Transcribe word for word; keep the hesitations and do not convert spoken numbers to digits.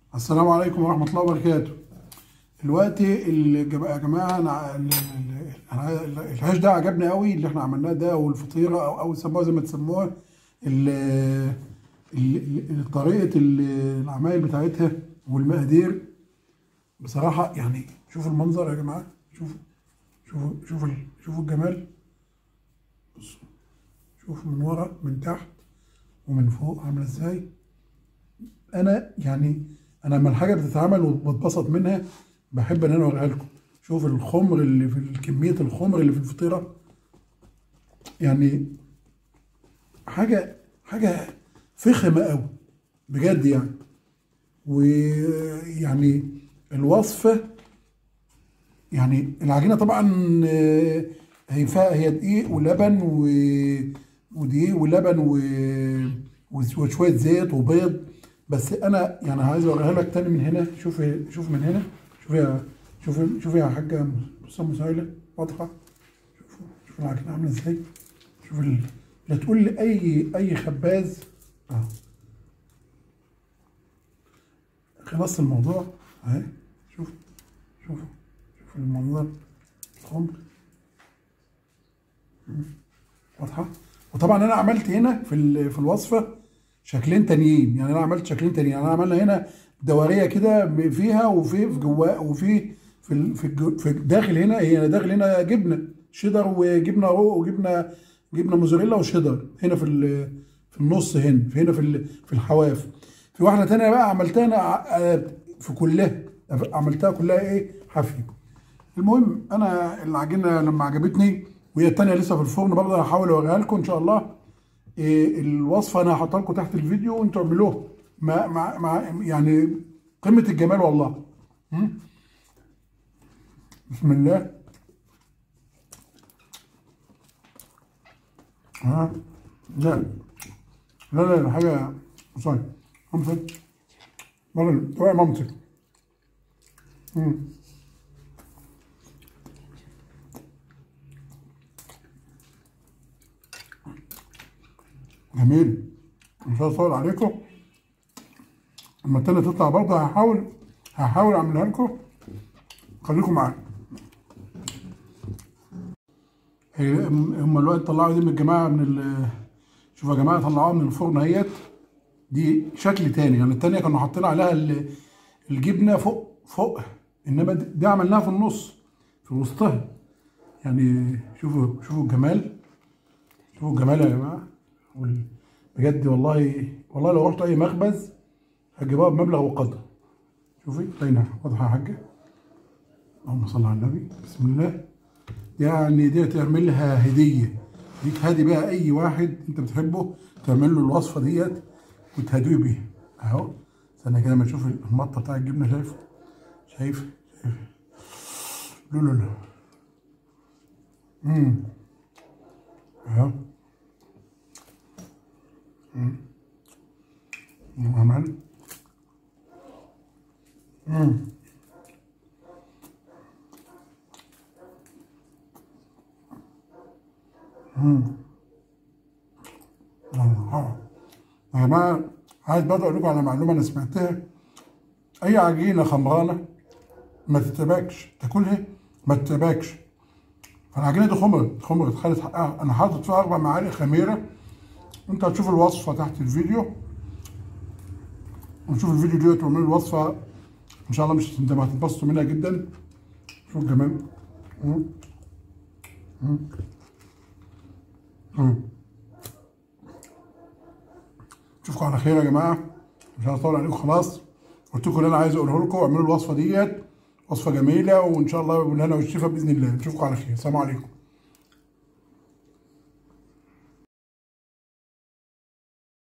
السلام عليكم ورحمة الله وبركاته. دلوقتي الجم- يا جماعة أنا ال- ال- أنا العيش ده عجبني قوي اللي احنا عملناه ده، والفطيرة أو أو سموها زي ما تسموها. ال- ال- ال- طريقة ال- العمايل بتاعتها والمقادير بصراحة يعني. شوفوا المنظر يا جماعة، شوفوا شوفوا شوفوا ال- شوفوا الجمال. بصوا، شوفوا من ورا من تحت ومن فوق عاملة ازاي. انا يعني انا لما الحاجه بتتعمل وبتبسط منها بحب ان انا اوريها لكم. شوف الخمر اللي في كميه الخمر اللي في الفطيره، يعني حاجه حاجه فخمه قوي بجد يعني. ويعني الوصفه، يعني العجينه طبعا آه، هي فيها هي دقيق ولبن و... ودقيق ولبن و... وشويه زيت وبيض. بس انا يعني عايز اوريها لك تاني من هنا. شوف شوف من هنا، شوف يا شوف شوف يا حاجه بصوا مسايله واضحه. شوفوا شوفوا العجينه عامله ازاي. شوف ال... لا تقول لي اي اي خباز اه خلاص الموضوع اهي. شوف شوف شوف المنظر، الخمر واضحه. وطبعا انا عملت هنا في ال... في الوصفه شكلين تانيين. يعني انا عملت شكلين تانيين. يعني انا عملنا هنا دوريه كده فيها، وفي في جواها، وفي في ال- في الجو- في داخل هنا. هي داخل هنا جبنه شيدر وجبنه رو وجبنه جبنه موزاريلا وشيدر هنا في ال- في النص، هنا في هنا في ال- في الحواف. في واحده تانيه بقى عملتها انا ع- في كلها، عملتها كلها ايه حافيه. المهم انا العجينه لما عجبتني، وهي التانيه لسه في الفرن برضه، هحاول اوريها لكم ان شاء الله. إيه الوصفه انا هحطها لكم تحت الفيديو وانتوا اعملوها مع مع مع يعني قمه الجمال والله. مم. بسم الله. ها لا لا لا لا، حاجه صحيح. خمسه مرة توقع مامتك. مم. جميل. مش هطول عليكم. لما التانية تطلع برضه هحاول هحاول اعملها لكم. خليكم معايا. هي- هم الوقت طلعوا دي من الجماعه من ال شوفوا يا جماعه، طلعوها من الفرن اهيت. دي شكل تاني. يعني التانية كانوا حاطين عليها ال- الجبنه فوق فوق، انما دي دي عملناها في النص في وسطها. يعني شوفوا شوفوا الجمال، شوفوا الجمال يا جماعه. وال- بجد والله والله لو رحت اي مخبز هجيبها بمبلغ وقدر. شوفي باينه واضحه يا حاجه. اللهم صل على النبي. بسم الله. يعني دي تعملها هديه دي، تهدي بيها اي واحد انت بتحبه. تعمل له الوصفه ديت وتهديه بيها اهو. استنى كده ما تشوف المطه بتاع الجبنه. شايف شايف شايف لا لا لا. امم اهو. امم عمل. امم امم يا جماعه، عايز برضه اقول لكم على معلومه انا سمعتها. اي عجينه خمرانه ما تتباكش، تاكلها ما تتباكش. فالعجينه دي خمرت خمرت خدت حقها. انا حاطط فيها اربع معالق خميره. انت هتشوف الوصفه تحت الفيديو، ونشوف الفيديو ديت وعملوا الوصفه ان شاء الله. مش هتندموا، هتتبسطوا منها جدا. شوف الجمال. مم. مم. مم. اشوفكم على خير يا جماعه. مش هطول عليكم خلاص. قلت لكم اللي انا عايز اقوله لكم. اعملوا الوصفه ديت، وصفه جميله وان شاء الله بالهنا والشفا باذن الله. نشوفكم على خير. السلام عليكم.